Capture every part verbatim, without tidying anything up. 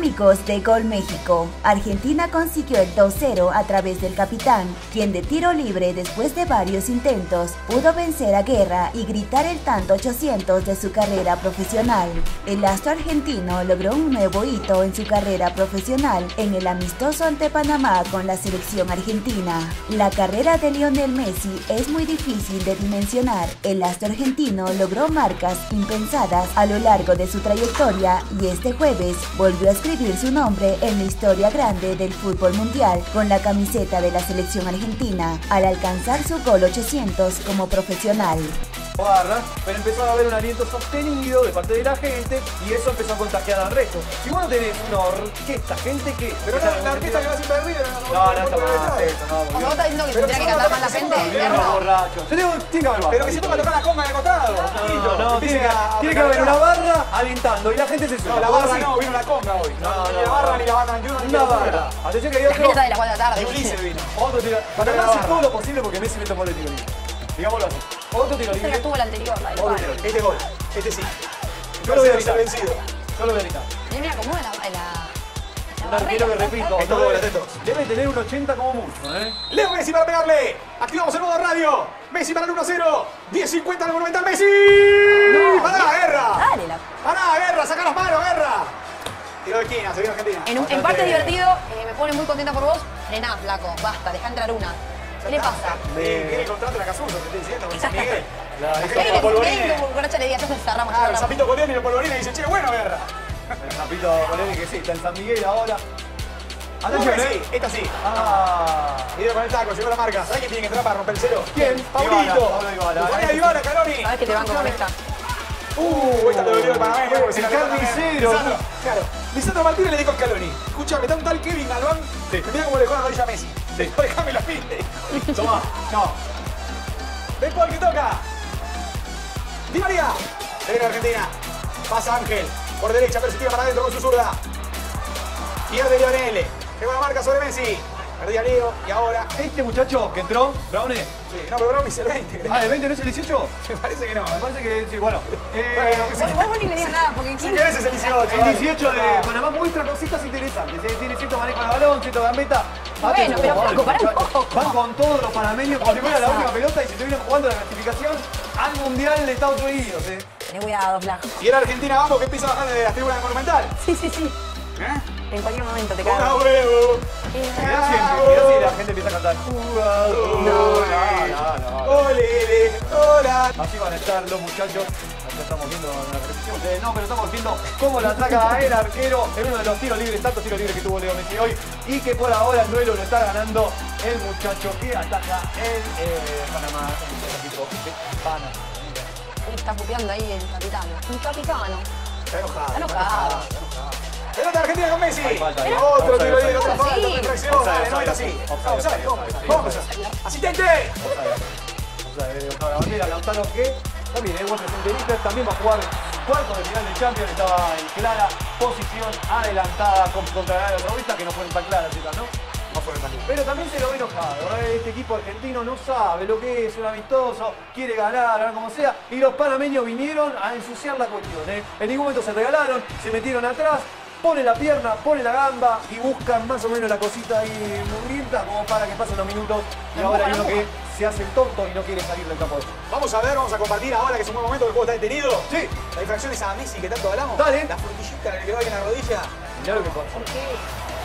amigos de Gol México, Argentina consiguió el dos cero a través del capitán, quien de tiro libre después de varios intentos pudo vencer a Guerra y gritar el tanto ochocientos de su carrera profesional. El astro argentino logró un nuevo hito en su carrera profesional en el amistoso ante Panamá con la selección argentina. La carrera de Lionel Messi es muy difícil de dimensionar. El astro argentino logró marcas impensadas a lo largo de su trayectoria y este jueves volvió a escribir su nombre en la historia grande del fútbol mundial con la camiseta de la selección argentina al alcanzar su gol ochocientos como profesional. Barra, pero empezó a haber un aliento sostenido de parte de la gente y eso empezó a contagiar al resto. Si vos no tenés una orquesta, gente que... Pero no, la orquesta que va siempre arriba. No, no, está mal eso, no. Cuando vos estás diciendo que tendría que cantar más la gente, Los borrachos. Tiene que haber barra. Pero que se ponga a tocar la conga de costado. No, no, tiene que, tiene que haber una barra alentando y la gente se sube. No, la barra no, vino la conga hoy. No, no, ni la barra ni la banda veintiuno ni una barra. Atención que hay la otro. gente está de las cuatro de la tarde. Y Ulises vino. Otro tiro. Para hacer todo lo posible porque Messi mete un gol de tiro libre. Digámoslo así. Otro tiro Este libre. que tuvo el anterior, la del Otro palo. tiro libre. Este gol, este sí. Yo lo voy a ser evitar. vencido. Yo lo voy a evitar. Mira, mira cómo es la, la, la Un arquero que barrera. repito, Esto no es debe, atento. debe tener un ochenta como mucho, ¿eh? Leo Messi para pegarle. Activamos el modo radio. Messi para el uno cero. diez cincuenta en el Monumental. Messi. No, ¡Pará, Guerra! Dale, la... ¡Pará, Guerra! ¡Saca las manos, Guerra! Tiro de esquina, se viene Argentina. En, un- en parte es divertido, eh, me pone muy contenta por vos. Frená, flaco, basta, deja entrar una. ¿Qué le pasa? Eh, Tiene contrato en la Casuso, te estoy diciendo, con San Miguel. La La hija gente ¿Qué con le polvorines. dice? Con Coracha le digas, entonces cerramos, Ah, el cerramos. Zapito Polioni y el polvorines dice, che, bueno, Guerra. El Zapito Poleni que sí, está en San Miguel ahora. Atención, Atención, sí, ¿eh? esta sí. Ah. Video con el taco, llegó la marca. ¿Sabes quién tiene que entrar para romper el cero? ¿Quién? Paulito. Ibala, Pablo Ibala. Ponía Ibala, Caloni. Sabes que te banco con esta. Uh, esta te dolió el panameño. porque se la El pegó también. carnicero. Lisandro, claro. Lisandro Martínez le dijo a Scaloni. Escuchame, está un tal Kevin Galván. Sí. Mira cómo le dejó la rodilla a Messi. Sí. Déjame la pinte. Tomá. No. De Paul que toca. Di María. Se viene Argentina. Pasa Ángel. Por derecha, pero se tira para adentro con su zurda. Pierde Lionel. Llegó la marca sobre Messi. Perdía Leo y ahora. Este muchacho que entró, Brownie. Sí, no, pero Brown es el veinte. Ah, ¿el veinte no es el dieciocho? Me parece que no. Me parece que sí, bueno. Eh, Bueno, que sí. Vos, vos ni le digas nada, porque Si ¿quién? querés es el dieciocho. el dieciocho de Panamá muestra cositas interesantes. eh, Tiene cierto manejo de balón, cierto gambeta. Bueno, Atención, pero vale, Paco, pará un muchachos. poco. Van con todos los panameños como si fuera la pasa? última pelota y se estuvieran jugando la clasificación al Mundial de Estados Unidos. Eh. Tené cuidado, flaco. Y era Argentina, vamos, que empieza a bajar de las tribunas del Monumental. Sí, sí, sí. ¿Eh? En cualquier momento te ¡Una cago. huevo! Mirá si, mirá si la gente empieza a cantar. Jugador. No, no, no. ¡Ole, hola! Así van a estar los muchachos. Acá estamos viendo la repetición. Eh, no, pero estamos viendo cómo la ataca el arquero en uno de los tiros libres, tantos tiros libres que tuvo Leo Messi hoy. Y que por ahora el duelo lo está ganando el muchacho que ataca el eh, Panamá, el equipo de Panamá. Él está puteando ahí el capitano. Un capitano. Está enojado. Está enojado. Pelota Argentina con Messi. Hay falta ahí. Otro Offside, tiro libre, offside. otra falta, Sí. otra infracción. Offside, Dale, no es así. offside, Offside, offside, ¿cómo? offside. ¿Cómo? ¡Asistente! O sea, eh, la bandera, Lautaro que también es buen presente en Inter, también va a jugar cuartos de final de Champions, estaba en clara posición adelantada con- contra la Terrorista, que no fueron tan claras esas, ¿no? No fue el partido. Pero también se lo ve enojado, ¿eh? Este equipo argentino no sabe lo que es un amistoso, quiere ganar, ganar como sea, y los panameños vinieron a ensuciar la cuestión, ¿eh? En ningún momento se regalaron, se metieron atrás, pone la pierna, pone la gamba y buscan más o menos la cosita ahí mugrienta como para que pasen los minutos y ahora hay uno que se hace el tonto y no quiere salir del campo de juego. Vamos a ver, vamos a compartir ahora que es un buen momento que el juego está detenido. Sí. La infracción es a Messi que tanto hablamos. Dale. La frutillita que le va en la rodilla. Mirá lo que pasa. ¿Por qué?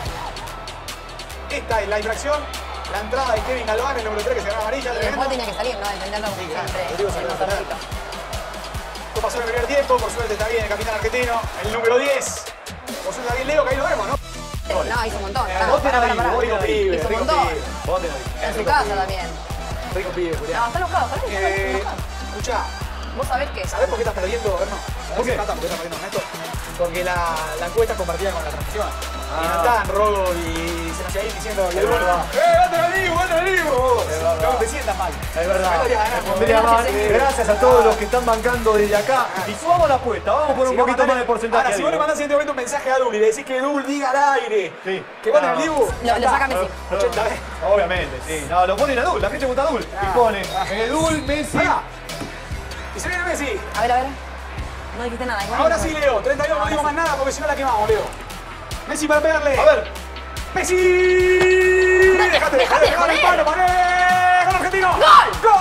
Esta es la infracción. La entrada de Kevin Galván, el número tres que se gana amarilla. Y tremendo. después tenía que salir, ¿no? Defenderlo como Sí, claro. siempre. Rodrigo salió a el defender. motorcito. Esto pasó en el primer tiempo, por suerte está bien el capitán argentino, el número diez. Por suerte está bien Leo, que ahí lo vemos, ¿no? No, hizo un montón. Pará, Vos pará, tenés pará, ahí, vos pará. tenés ahí. Hizo un rico montón. pibe. Vos tenés ahí. En su Rico casa pibe. también. Rico pibe, Julián. No, está enojado, está enojado. Eh, está enojado. escuchá, Vos sabés que... ¿sabés por qué estás perdiendo, Berno? ¿Por qué? ¿Por qué estás perdiendo, Ernesto? Porque la, la encuesta es compartida con la transmisión. Ah. Y Natán, Rogo y Sebastián diciendo... Es verdad. ¡Eh, vete al vivo, vete al vivo! Es verdad. No te sientas mal. Es verdad. Pondría Gracias, mal. eh. Gracias a todos los que están bancando desde acá. Y subamos la apuesta, vamos por un Si vos poquito mandás- más de porcentaje. Ahora, si vos le mandás en este momento un mensaje a Dul y le decís que Dul diga al aire Sí. que van Ah. al vivo, Lo, lo saca Messi. ochenta veces. Obviamente, sí. No, lo ponen a Dul, la gente vota a Dul. Y pone eh, Dul, Messi. Ahí va. Y se viene Messi. A ver, a ver. No dijiste nada. igual Ahora no. sí, Leo. treinta y dos, no digo más nada porque si no la quemamos, Leo. Messi para pegarle. A ver. Messi. Dale, Déjate, dejate de déjate el joder. palo, Pané. Gol argentino. ¡Gol! ¡Gol!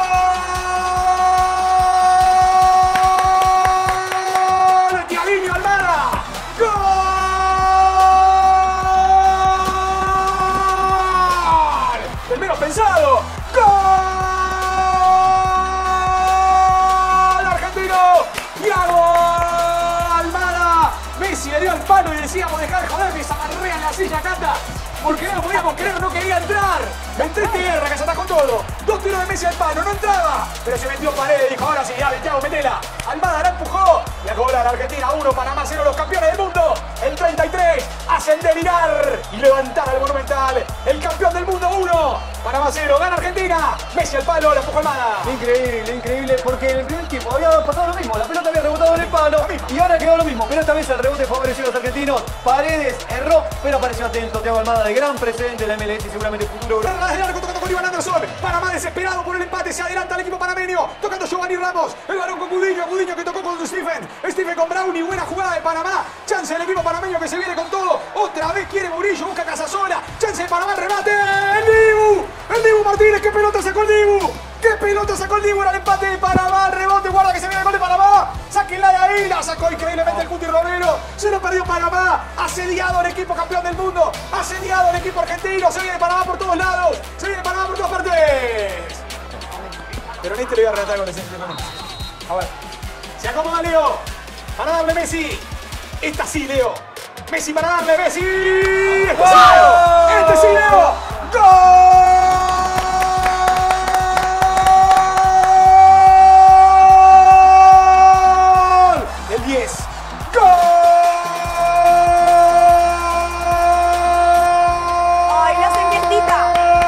Tiaguinho Almada. ¡Gol! El menos pensado. ¡Gol! Argentino. Thiago Almada. Messi le dio el palo y decíamos dejar de joder, me zamarrea en la silla, Cata. Porque no lo podíamos creer, no quería entrar. Entré tierra, que se atajó todo. Dos tiros de Messi al palo, no entraba. Pero se metió Paredes, dijo, ahora sí, dale, Thiago, metela. Almada la empujó. Y a cobrar Argentina uno, Panamá cero, los campeones del mundo. El treinta y tres hacen delirar y levantar al Monumental. El campeón del mundo uno, Panamá cero, gana Argentina. Messi al palo, la empujó Almada. Increíble, increíble, porque en el primer tiempo había pasado lo mismo, la pelota había rebotado en el palo y ahora quedó lo mismo, pero esta vez el rebote favoreció a los argentinos. Paredes erró, pero apareció atento. Thiago Almada, de gran presente en la M L S y seguramente futuro. Perla desde el arco tocando con Iván Anderson. Panamá desesperado por el empate, se adelanta el equipo panameño, tocando Giovanni Ramos. El balón con Gudiño, Gudiño que tocó con Stephen. Stephen con Brownie, buena jugada de Panamá. Chance del equipo panameño que se viene con todo. Otra vez quiere Murillo, busca Casasola. Chance de Panamá, el remate. El Dibu, el Dibu Martínez, qué pelota sacó el Dibu. ¡Qué pelota sacó el Dibu! Era el empate de Panamá, rebote, guarda que se viene el gol de Panamá. Sáquenla de ahí, la sacó increíblemente el Cuti Romero. Se lo perdió Panamá. Asediado el equipo campeón del mundo. Asediado el equipo argentino. Se viene Panamá por todos lados. Se viene Panamá por todas partes. Pero en este le voy a relatar con el centro. A ver. Se acomoda Leo. Para darle Messi. Esta sí, Leo. Messi para darle Messi. Este sí, Leo. Este sí, Leo. ¡Gol! diez. ¡Gol! ¡Ay, la centellita!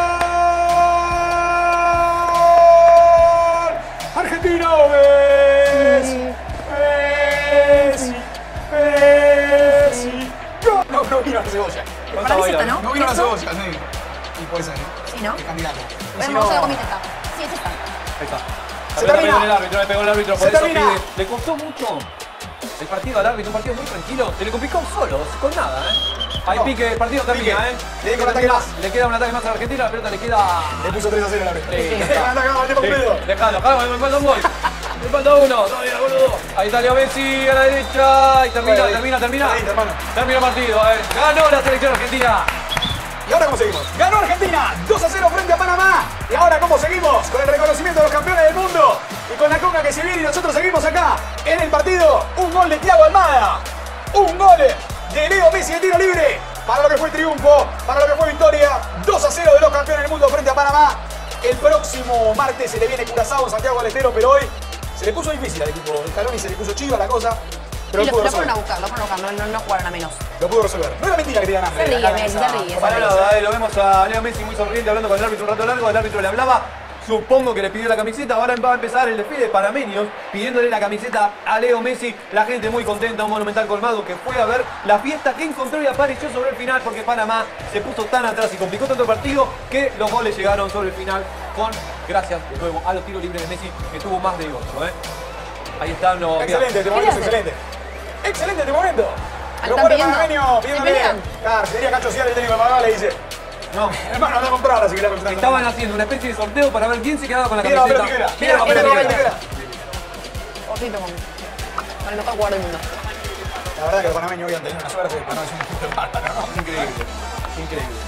¡Argentino! ¡Messi! ¡Messi! ¡Messi! ¡Gol! No, no vino la cebolla. Para mí es esta, ¿no? No vino la ¿Eso? cebolla, sí. Y puede ser, ¿eh? Sí, ¿no? El candidato. Vemos, se la comiste esta. Sí, es esta. Ahí está. Se La pelota termina. pegó el árbitro, le pegó el árbitro, por Se eso termina. pide. Le costó mucho el partido al árbitro, un partido muy tranquilo. Se le complicó solo, con nada, ¿eh? Hay No. pique, el partido termina, Pique. ¿eh? Le dijo un ataque más. Le queda un ataque más a la Argentina, la pelota le queda... Le puso tres a cero el árbitro. Sí, ya Le está. anda acá, tiempo Sí, completo. Dejalo, dejalo, me falta un gol. Me falta uno, todavía, boludo. Ahí está Leo Messi a la derecha. Y termina, Ahí, termina, termina. ahí, hermano. Termina el partido, a ver. Ganó la selección argentina. ¿Y ahora cómo seguimos? Ganó Argentina, dos a cero frente a Panamá. ¿Y ahora cómo seguimos? Con el reconocimiento de los campeones del mundo. Y con la conga que se viene y nosotros seguimos acá en el partido. Un gol de Thiago Almada. Un gol de Leo Messi de tiro libre. Para lo que fue triunfo, para lo que fue victoria. dos a cero de los campeones del mundo frente a Panamá. El próximo martes se le viene Curazao en Santiago del Estero, pero hoy se le puso difícil al equipo del Caloni, se le puso chiva la cosa. Pero Y lo lo, pudo lo fueron resolver. a buscar, lo fueron a buscar, no, no, no jugaron a menos. Lo pudo resolver. No era mentira que te ganan. Se ríe, Messi, se ríe. Para nada, eh, lo vemos a Leo Messi muy sonriente hablando con el árbitro un rato largo. El árbitro le hablaba, supongo que le pidió la camiseta. Ahora va a empezar el desfile de panameños pidiéndole la camiseta a Leo Messi. La gente muy contenta, un Monumental colmado que fue a ver la fiesta que encontró y apareció sobre el final porque Panamá se puso tan atrás y complicó tanto el partido que los goles llegaron sobre el final con, gracias de nuevo a los tiros libres de Messi que tuvo más de ocho. ¿eh? Ahí están los... Excelente, este momento es excelente. Excelente este momento. Pero ¿Están pone pidiendo? panameño, ¿Se pidiéndole. pelean? Claro, sería Cacho Ciara el técnico de Panamá, le dice. No, Hermano, anda a comprarla si querés comprar. estaban haciendo una especie de sorteo para ver quién se quedaba con la Piedra, papel o camiseta. tijera. Piedra, papel o Piedra, papel o tijera. tijera. Ojito con, con el mejor jugador del mundo. La verdad que los panameños hoy han tenido una suerte. Panamá es un equipo de bárbaro, ¿no? Increíble, increíble.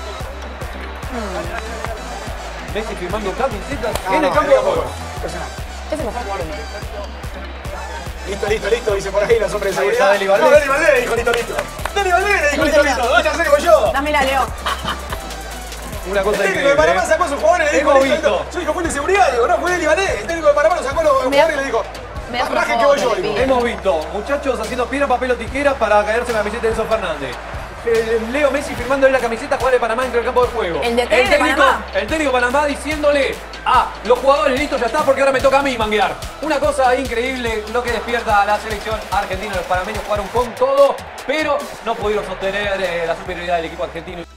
Messi firmando camisetas en el campo de juego. Impresionante. Es el mejor jugador del mundo. Listo, listo, listo, dice por ahí la sombra de Ahí seguridad. está Deli Valdés. No, Deli Valdés dijo listo, listo. Deli Valdés dijo listo, listo. Váyase con yo. Dámela, Leo. Una El cosa técnico de increíble. Panamá ¿eh? sacó a sus jugadores y le dijo, Hemos listo, listo. visto. Yo dijo, fue de seguridad, digo, no, fue Deli Valdés. El técnico de Panamá lo sacó a los Me da- jugadores y le dijo, me das una rajen que foto, voy yo, le digo. pido. Hemos visto muchachos haciendo piedra, papel o tijera para caerse en la camiseta de Enzo Fernández. El Leo Messi firmándole la camiseta a jugar de Panamá dentro del campo de juego. ¿El D T de técnico, Panamá? el técnico de Panamá diciéndole a los jugadores, listo, ya está, porque ahora me toca a mí manguear. Una cosa increíble lo que despierta a la selección argentina. Los panameños jugaron con todo, pero no pudieron sostener eh, la superioridad del equipo argentino.